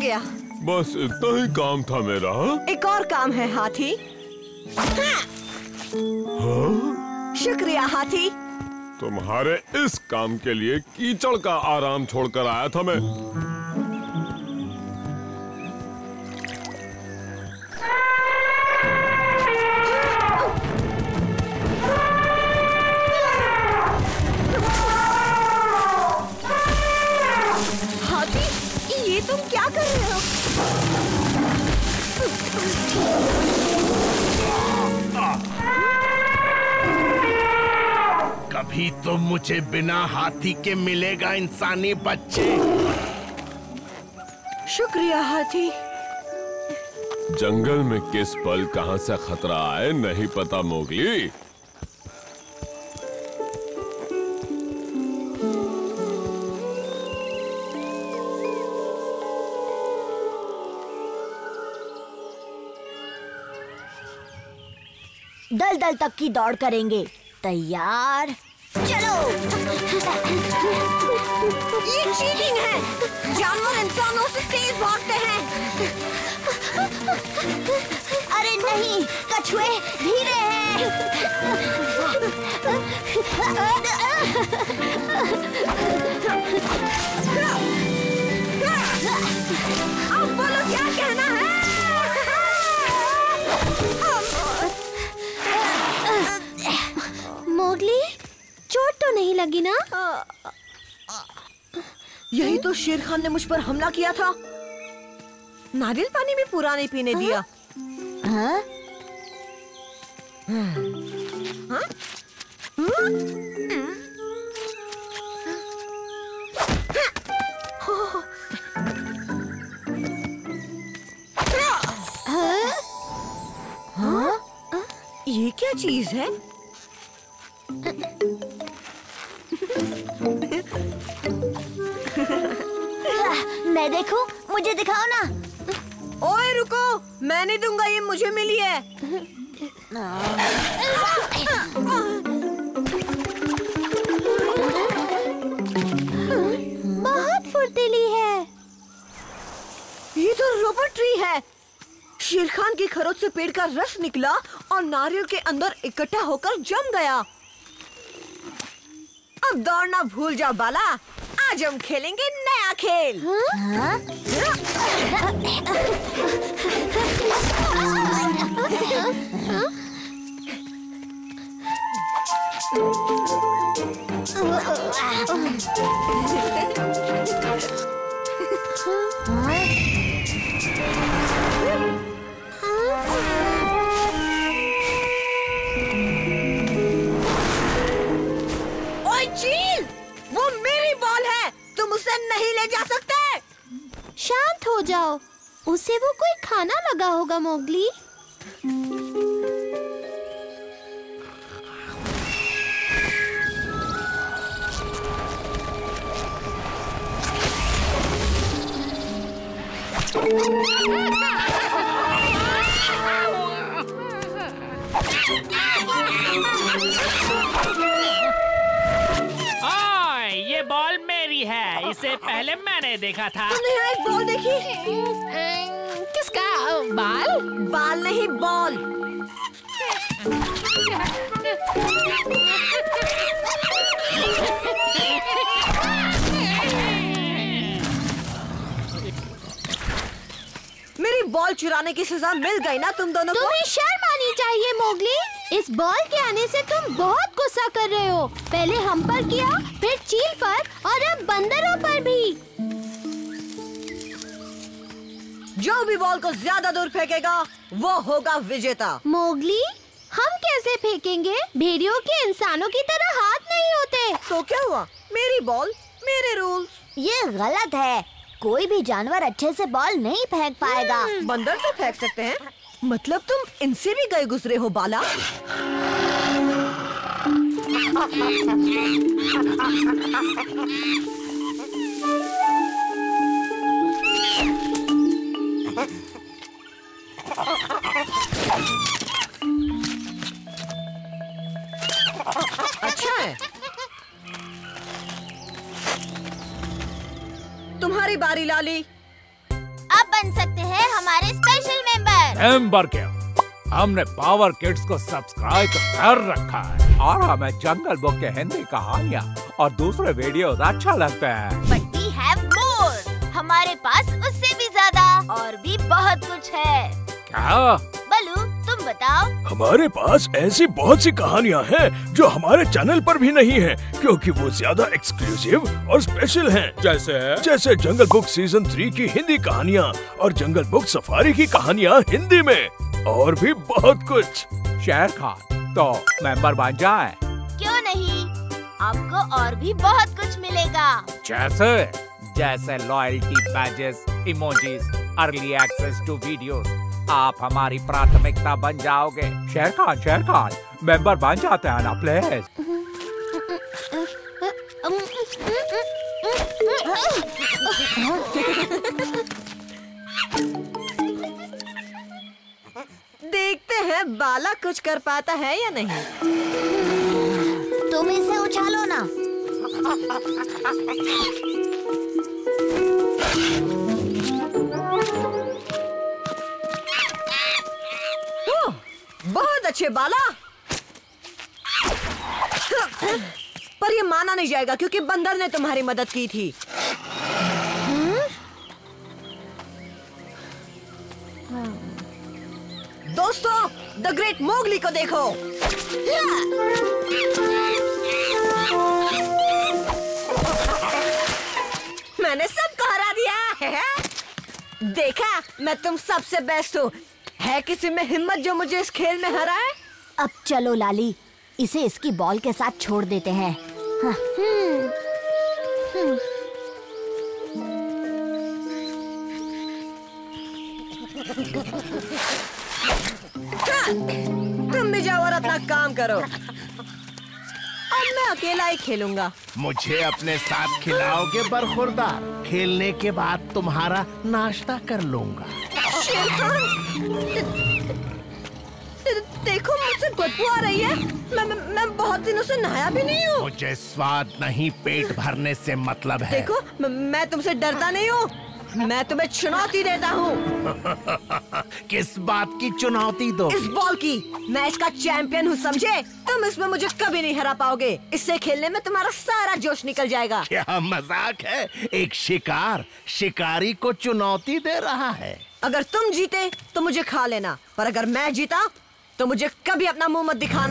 गया। बस इतना ही काम था मेरा। एक और काम है हाथी। हाँ? शुक्रिया हाथी। तुम्हारे इस काम के लिए कीचड़ का आराम छोड़कर आया था मैं। हाथी, ये तुम क्या कर रहे हो? कभी तो मुझे बिना हाथी के मिलेगा इंसानी बच्चे। शुक्रिया हाथी। जंगल में किस पल कहां से खतरा आए नहीं पता मोगली। दल दल तक की दौड़ करेंगे। तैयार, चलो। ये चीटिंग है। जानवर इंसानों से तेज भागते हैं। अरे नहीं, कछुए धीरे हैं। अब बोलो क्या कहना है? मोगली, चोट तो नहीं लगी ना? यही तो शेर खान ने मुझ पर हमला किया था। नारियल पानी भी पूरा नहीं पीने दिया। हाँ? हाँ? हाँ? ये क्या चीज है? मैं देखूं, मुझे दिखाओ ना। ओए रुको, मैं नहीं दूंगा, ये मुझे मिली है। बहुत फुर्तीली है। ये तो रबर ट्री है। शेर खान की खरोच से पेड़ का रस निकला और नारियल के अंदर इकट्ठा होकर जम गया। अब दौड़ना भूल जाओ बाला, आज हम खेलेंगे नया खेल। हाँ? ओए चील, वो मेरी बॉल है, तुम उसे नहीं ले जा सकते। शांत हो जाओ, उसे वो कोई खाना लगा होगा मोगली। ये बॉल मेरी है, इसे पहले मैंने देखा था। तुमने यहाँ एक बॉल देखी? किसका बाल? बाल नहीं, बॉल। मेरी बॉल चुराने की सजा मिल गई ना तुम दोनों को? तुम्हें शर्म आनी चाहिए मोगली। इस बॉल के आने से तुम बहुत गुस्सा कर रहे हो। पहले हम पर किया, फिर चील पर और अब बंदरों पर भी। जो भी बॉल को ज्यादा दूर फेंकेगा वो होगा विजेता। मोगली, हम कैसे फेंकेंगे? भेड़ियों के इंसानों की तरह हाथ नहीं होते। तो क्या हुआ? मेरी बॉल, मेरे रूल्स। ये गलत है। कोई भी जानवर अच्छे से बॉल नहीं फेंक पाएगा। बंदर तो फेंक सकते हैं। मतलब तुम इनसे भी गए गुजरे हो बाला? अच्छा है। तुम्हारी बारी लाली। अब बन सकते हैं हमारे स्पेशल मेंबर। मेंबर क्या, हमने पावर किड्स को सब्सक्राइब कर रखा है और हमें जंगल बुक के हिंदी कहानियाँ और दूसरे वीडियोस अच्छा लगता है। But we have more। हमारे पास उससे भी ज्यादा और भी बहुत कुछ है। क्या? बलू तुम बताओ। हमारे पास ऐसी बहुत सी कहानियाँ हैं जो हमारे चैनल पर भी नहीं है, क्योंकि वो ज्यादा एक्सक्लूसिव और स्पेशल हैं। जैसे जंगल बुक सीजन 3 की हिंदी कहानियाँ और जंगल बुक सफारी की कहानियाँ हिंदी में, और भी बहुत कुछ। शेर खान तो मेंबर बन जाए? क्यों नहीं, आपको और भी बहुत कुछ मिलेगा। जैसे loyalty badges, emojis, early access to videos. आप हमारी प्राथमिकता बन जाओगे। शेर खान मेंबर बन जाते हैं ना प्लीज। देखते हैं बाला कुछ कर पाता है या नहीं। तुम इसे उछालो ना। ओह, बहुत अच्छे बाला। पर ये माना नहीं जाएगा क्योंकि बंदर ने तुम्हारी मदद की थी। दोस्तों, द ग्रेट मोगली को देखो। मैंने सबको हरा दिया। देखा, मैं तुम सबसे बेस्ट हूँ। है किसी में हिम्मत जो मुझे इस खेल में हराए? अब चलो लाली, इसे इसकी बॉल के साथ छोड़ देते हैं। हाँ। तुम भी जाओ और अपना काम करो। अब मैं अकेला ही खेलूंगा। मुझे अपने साथ खिलाओगे बरखुरदार? खेलने के बाद तुम्हारा नाश्ता कर लूंगा। शेर खान, देखो मुझसे बदबू आ रही है। मैं बहुत दिनों से नहाया भी नहीं हूँ। मुझे स्वाद नहीं, पेट भरने से मतलब है। देखो, मैं तुमसे डरता नहीं हूँ। मैं तुम्हें चुनौती देता हूँ। किस बात की चुनौती दो? इस बॉल की। मैं इसका चैंपियन हूँ, समझे? तुम इसमें मुझे कभी नहीं हरा पाओगे। इससे खेलने में तुम्हारा सारा जोश निकल जाएगा। क्या मजाक है? एक शिकारी को चुनौती दे रहा है। अगर तुम जीते तो मुझे खा लेना, पर अगर मैं जीता तो मुझे कभी अपना मुंह मत दिखाना।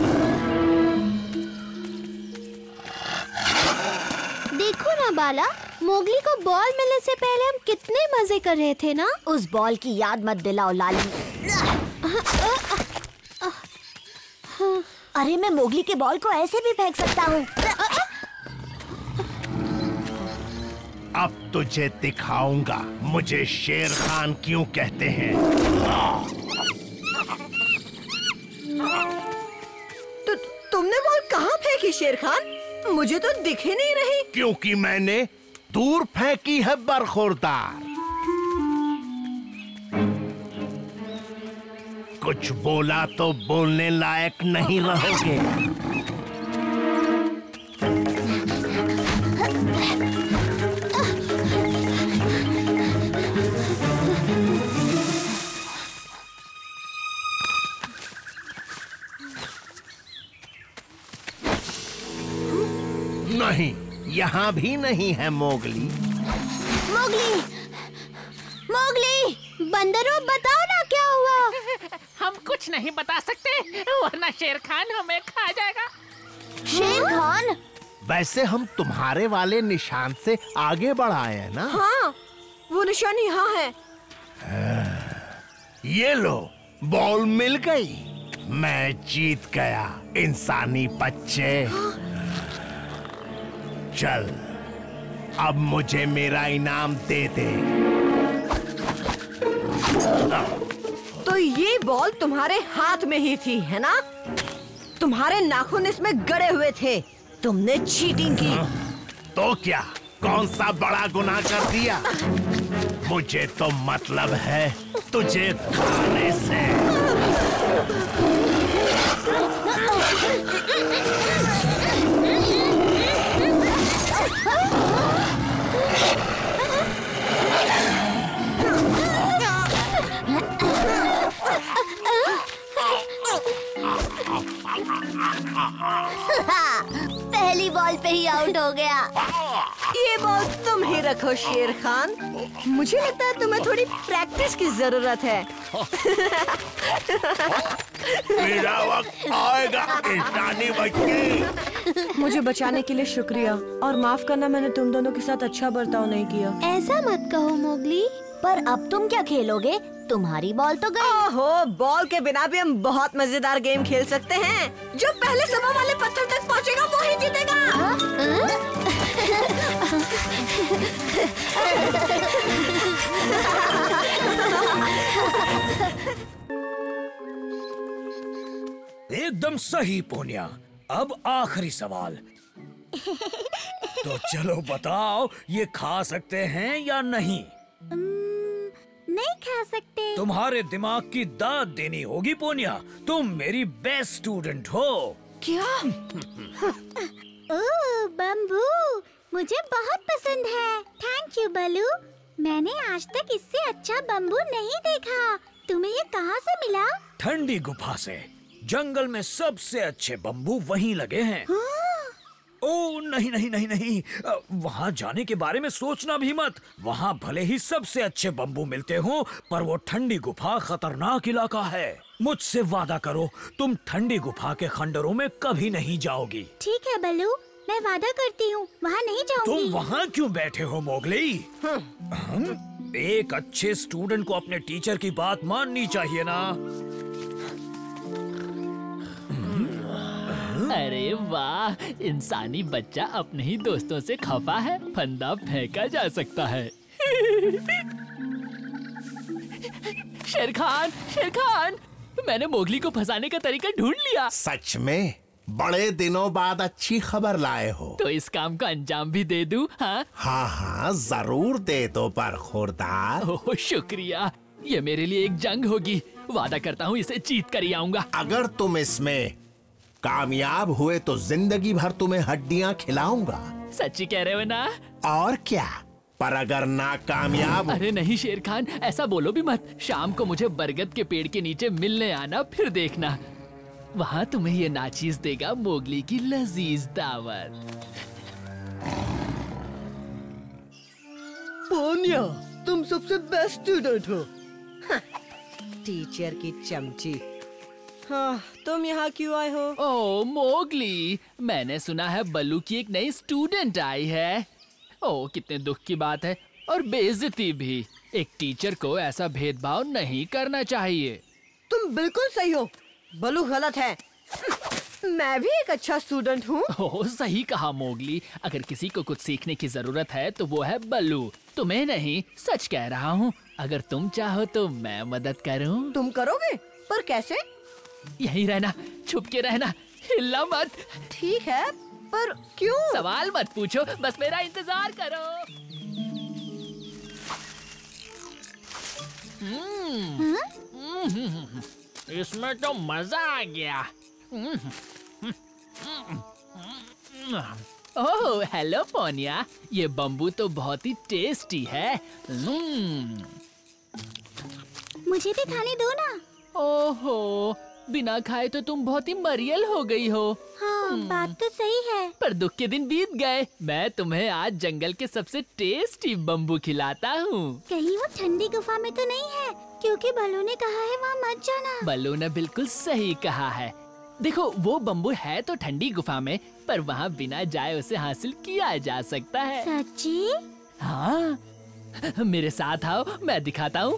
देखो ना बाला, मोगली को बॉल मिलने से पहले हम कितने मजे कर रहे थे ना। उस बॉल की याद मत दिलाओ लाली। अरे मैं मोगली के बॉल को ऐसे भी फेंक सकता हूँ। अब तुझे दिखाऊंगा मुझे शेर खान क्यों कहते हैं। तुमने बॉल कहाँ फेंकी शेर खान? मुझे तो दिख ही नहीं रही। क्योंकि मैंने दूर फेंकी है बरखुरदार। कुछ बोला तो बोलने लायक नहीं रहोगे। नहीं, यहाँ भी नहीं है मोगली। मोगली, बंदरों बताओ ना क्या हुआ? हम कुछ नहीं बता सकते, वरना शेर खान हमें खा जाएगा। शेर खान? वैसे हम तुम्हारे वाले निशान से आगे बढ़ आए हैं ना? हाँ, वो निशान यहाँ है। ये लो, बॉल मिल गई। मैं जीत गया इंसानी बच्चे। चल, अब मुझे मेरा इनाम दे दे। तो ये बॉल तुम्हारे हाथ में ही थी, है ना? तुम्हारे नाखून इसमें गड़े हुए थे। तुमने चीटिंग की। तो क्या, कौन सा बड़ा गुनाह कर दिया? मुझे तो मतलब है तुझे खाने से। पहली बॉल पे ही आउट हो गया। ये बॉल तुम ही रखो शेर खान। मुझे लगता है तुम्हें थोड़ी प्रैक्टिस की जरूरत है। मेरा वक्त आएगा इंसानी बच्चे। मुझे बचाने के लिए शुक्रिया और माफ करना, मैंने तुम दोनों के साथ अच्छा बर्ताव नहीं किया। ऐसा मत कहो मोगली। पर अब तुम क्या खेलोगे? तुम्हारी बॉल तो गई। ओहो, बॉल के बिना भी हम बहुत मजेदार गेम खेल सकते हैं। जो पहले सभा वाले पत्थर तक पहुंचेगा वो ही जीतेगा। एकदम सही पोनिया। अब आखिरी सवाल। तो चलो बताओ, ये खा सकते हैं या नहीं? नहीं खा सकते। तुम्हारे दिमाग की दाद देनी होगी पोनिया। तुम मेरी बेस्ट स्टूडेंट हो। क्या? ओह बम्बू, मुझे बहुत पसंद है। Thank you Balu. मैंने आज तक इससे अच्छा बम्बू नहीं देखा। तुम्हें ये कहाँ से मिला? ठंडी गुफा से। जंगल में सबसे अच्छे बम्बू वहीं लगे हैं। ओ नहीं नहीं नहीं नहीं, वहाँ जाने के बारे में सोचना भी मत। वहाँ भले ही सबसे अच्छे बम्बू मिलते हो, पर वो ठंडी गुफा खतरनाक इलाका है। मुझसे वादा करो, तुम ठंडी गुफा के खंडरों में कभी नहीं जाओगी। ठीक है बलू, मैं वादा करती हूँ वहाँ नहीं जाऊंगी। तुम वहाँ क्यों बैठे हो मोगली? एक अच्छे स्टूडेंट को अपने टीचर की बात माननी चाहिए ना। अरे वाह, इंसानी बच्चा अपने ही दोस्तों से खफा है। फंदा फेंका जा सकता है। शेर खान, मैंने मोगली को फंसाने का तरीका ढूंढ लिया। सच में? बड़े दिनों बाद अच्छी खबर लाए हो। तो इस काम का अंजाम भी दे दूं? हाँ हाँ जरूर दे दो पर खुरदार। ओह शुक्रिया। ये मेरे लिए एक जंग होगी। वादा करता हूँ इसे जीत कर ही आऊंगा। अगर तुम इसमें कामयाब हुए तो जिंदगी भर तुम्हें हड्डियां खिलाऊंगा। सच्ची कह रहे हो ना? और क्या, पर अगर नाकामयाब। अरे नहीं शेर खान, ऐसा बोलो भी मत। शाम को मुझे बरगद के पेड़ के नीचे मिलने आना, फिर देखना। वहाँ तुम्हें ये नाचीज देगा मोगली की लजीज दावत। पोनिया, तुम सबसे बेस्ट स्टूडेंट हो। टीचर की चमची। हाँ, तुम यहाँ क्यों आए हो? ओह मोगली, मैंने सुना है बल्लू की एक नई स्टूडेंट आई है। ओह कितने दुख की बात है, और बेइज्जती भी। एक टीचर को ऐसा भेदभाव नहीं करना चाहिए। तुम बिल्कुल सही हो, बल्लू गलत है। मैं भी एक अच्छा स्टूडेंट हूँ। ओह सही कहा मोगली। अगर किसी को कुछ सीखने की जरूरत है तो वो है बल्लू, तुम्हें नहीं। सच कह रहा हूँ। अगर तुम चाहो तो मैं मदद करूँ। तुम करोगे? पर कैसे? यहीं रहना, छुप के रहना, हिलना मत। ठीक है, पर क्यों? सवाल मत पूछो, बस मेरा इंतजार करो। इसमें तो मजा आ गया। ओह हेलो पोनिया, ये बम्बू तो बहुत ही टेस्टी है। मुझे भी खाने दो ना। ओहो, बिना खाए तो तुम बहुत ही मरियल हो गई हो। हाँ, बात तो सही है। पर दुख के दिन बीत गए। मैं तुम्हें आज जंगल के सबसे टेस्टी बम्बू खिलाता हूँ। कहीं वो ठंडी गुफा में तो नहीं है? क्योंकि बल्लू ने कहा है वहाँ मत जाना। बल्लू ने बिल्कुल सही कहा है। देखो, वो बम्बू है तो ठंडी गुफा में, पर वहाँ बिना जाए उसे हासिल किया जा सकता है। सच्ची? हाँ, मेरे साथ आओ, मैं दिखाता हूँ।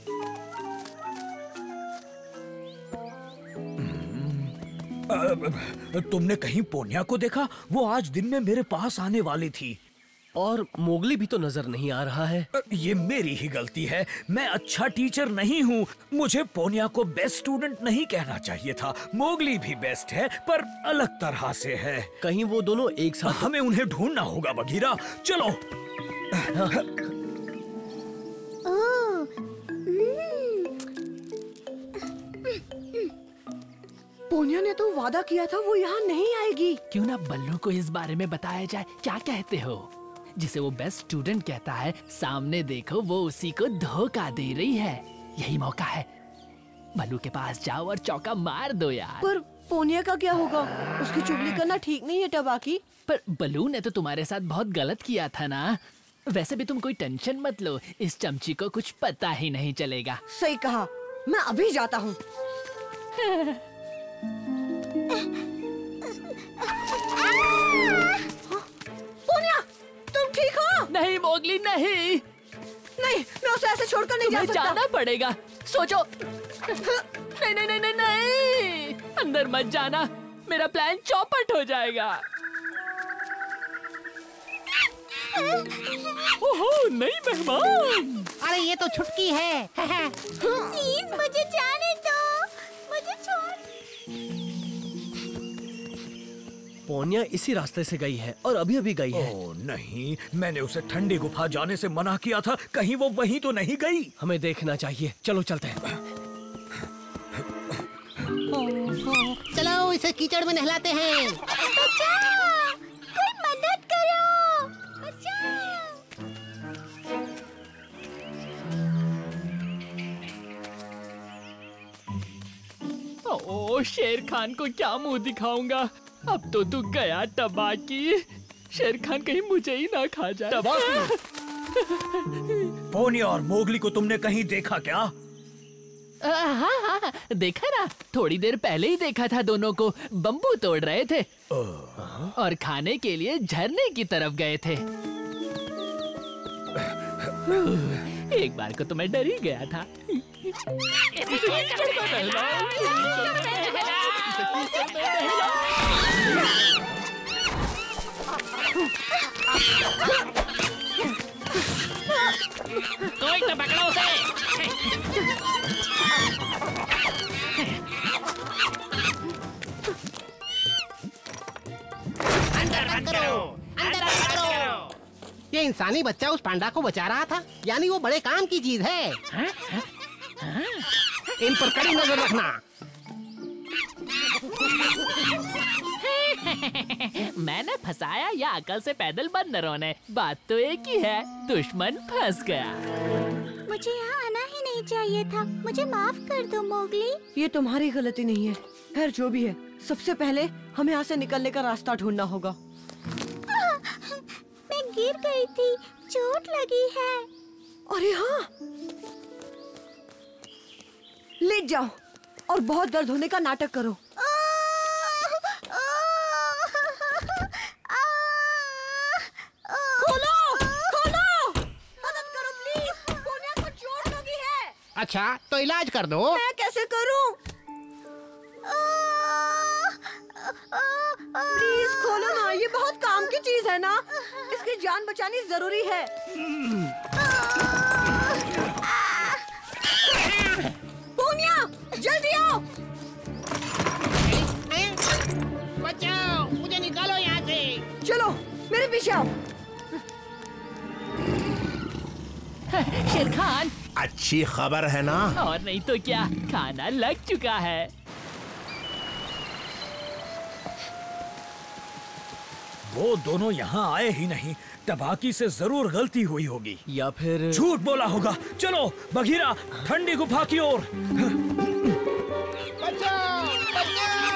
तुमने कहीं पोनिया को देखा? वो आज दिन में मेरे पास आने वाली थी। और मोगली भी तो नजर नहीं आ रहा है। ये मेरी ही गलती है। मैं अच्छा टीचर नहीं हूँ। मुझे पोनिया को बेस्ट स्टूडेंट नहीं कहना चाहिए था। मोगली भी बेस्ट है, पर अलग तरह से है। कहीं वो दोनों एक साथ? हमें उन्हें ढूंढना होगा बगीरा। चलो। पोनिया ने तो वादा किया था वो यहाँ नहीं आएगी। क्यों ना बल्लू को इस बारे में बताया जाए? क्या कहते हो? जिसे वो बेस्ट स्टूडेंट कहता है, सामने देखो वो उसी को धोखा दे रही है। यही मौका है, बल्लू के पास जाओ और चौका मार दो यार। पर पोनिया का क्या होगा? उसकी चुगली करना ठीक नहीं है टबाकी। पर बल्लू ने तो तुम्हारे साथ बहुत गलत किया था ना। वैसे भी तुम कोई टेंशन मत लो, इस चमची को कुछ पता ही नहीं चलेगा। सही कहा, मैं अभी जाता हूँ। पोनिया, तुम ठीक हो? नहीं मोगली नहीं। नहीं, मैं उसे ऐसे छोड़कर नहीं जा तुम्हें सकता। जाना पड़ेगा, सोचो। नहीं नहीं नहीं नहीं नहीं, अंदर मत जाना, मेरा प्लान चौपट हो जाएगा। ओहो, नई मेहमान। अरे ये तो छुटकी है। प्लीज मुझे जाने दो, मुझे छोड़। पोनिया इसी रास्ते से गई है और अभी अभी गई है। ओह नहीं, मैंने उसे ठंडी गुफा जाने से मना किया था, कहीं वो वहीं तो नहीं गई। हमें देखना चाहिए, चलो चलते हैं। चलो इसे कीचड़ में नहलाते हैं। बचाओ, कोई मदद करो, बचाओ। ओह, शेर खान को क्या मुंह दिखाऊंगा? अब तो तू गया टबाकी। शेर खान कहीं मुझे ही ना खा जाए। टबाकी, पोनिया और मोगली को तुमने कहीं देखा क्या? हाँ हाँ, देखा ना, थोड़ी देर पहले ही देखा था। दोनों को बम्बू तोड़ रहे थे और खाने के लिए झरने की तरफ गए थे। एक बार को तो मैं डर ही गया था। कोई तो पकड़ो उसे। अंदर बंद करो, अंदर बंद करो। ये इंसानी बच्चा उस पांडा को बचा रहा था, यानी वो बड़े काम की चीज है। इन पर कड़ी नजर रखना। मैंने फंसाया या अकल से पैदल बंदरों ने, बात तो एक ही है, दुश्मन फंस गया। मुझे यहाँ आना ही नहीं चाहिए था, मुझे माफ कर दो मोगली। ये तुम्हारी गलती नहीं है। खैर जो भी है, सबसे पहले हमें यहाँ से निकलने का रास्ता ढूंढना होगा। मैं गिर गई थी, चोट लगी है। अरे हाँ, लेट जाओ और बहुत दर्द होने का नाटक करो। खोलो, खोलो, मदद करो प्लीज, पोनिया को चोट लगी है। अच्छा तो इलाज कर दो। मैं कैसे करूं? प्लीज खोलो ना, ये बहुत काम की चीज है ना, इसकी जान बचानी जरूरी है। पोनिया, जल्दी आओ। बचाओ, मुझे निकालो यहाँ से। चलो मेरे पीछे आओ। शेर खान, अच्छी खबर है ना? और नहीं तो क्या, खाना लग चुका है। वो दोनों यहाँ आए ही नहीं, टबाकी से जरूर गलती हुई होगी या फिर झूठ बोला होगा। चलो बघीरा, ठंडी गुफा की ओर। बचाओ, बचाओ।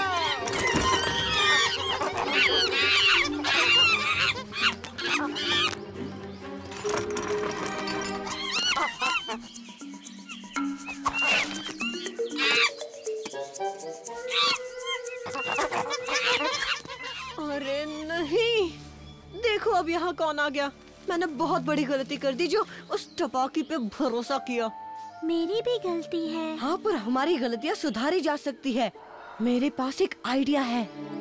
अरे नहीं, देखो अब यहाँ कौन आ गया। मैंने बहुत बड़ी गलती कर दी जो उस टपाकी पे भरोसा किया। मेरी भी गलती है। हाँ, पर हमारी गलतियाँ सुधारी जा सकती है। मेरे पास एक आइडिया है।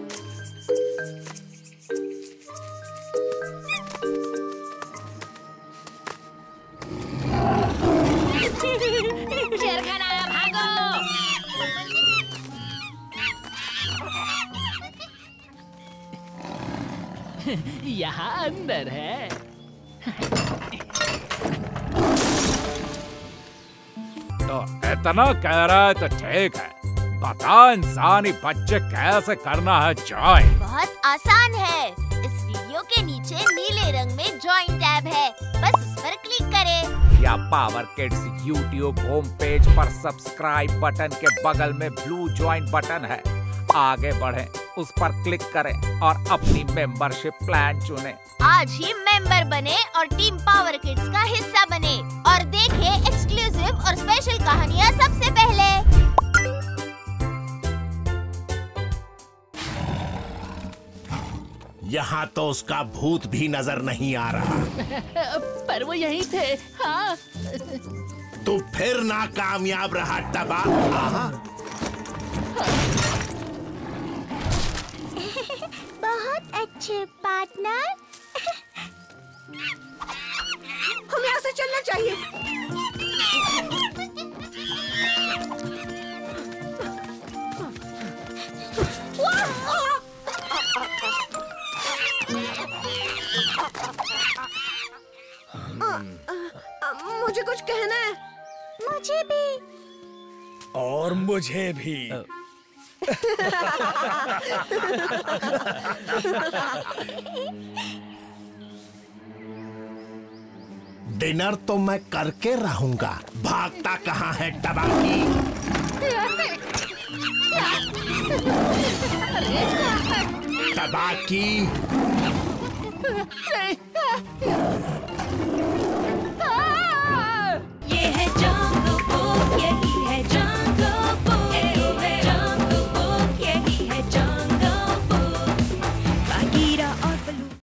शेर खान आया, भागो। यहाँ अंदर है। तो इतना कह रहा है तो ठीक है, बता इंसानी बच्चे कैसे करना है ज्वाइन। बहुत आसान है, इस वीडियो के नीचे नीले रंग में ज्वाइन टैब है, बस उस पर क्लिक करें। या power kids YouTube home page पर सब्सक्राइब बटन के बगल में ब्लू ज्वाइन बटन है। आगे बढ़ें, उस पर क्लिक करें और अपनी मेंबरशिप प्लान चुनें। आज ही मेंबर बने और टीम पावर किड्स का हिस्सा बने और देखें एक्सक्लूसिव और स्पेशल कहानियाँ सबसे पहले। यहाँ तो उसका भूत भी नजर नहीं आ रहा। पर वो यहीं थे। हाँ। तू फिर नाकामयाब रहा टबा। बहुत अच्छे पार्टनर। हमें यहाँ से चलना चाहिए। मुझे कुछ कहना है। मुझे भी। और मुझे भी। डिनर तो मैं करके रहूंगा। भागता कहाँ है टबाकी? टबाकी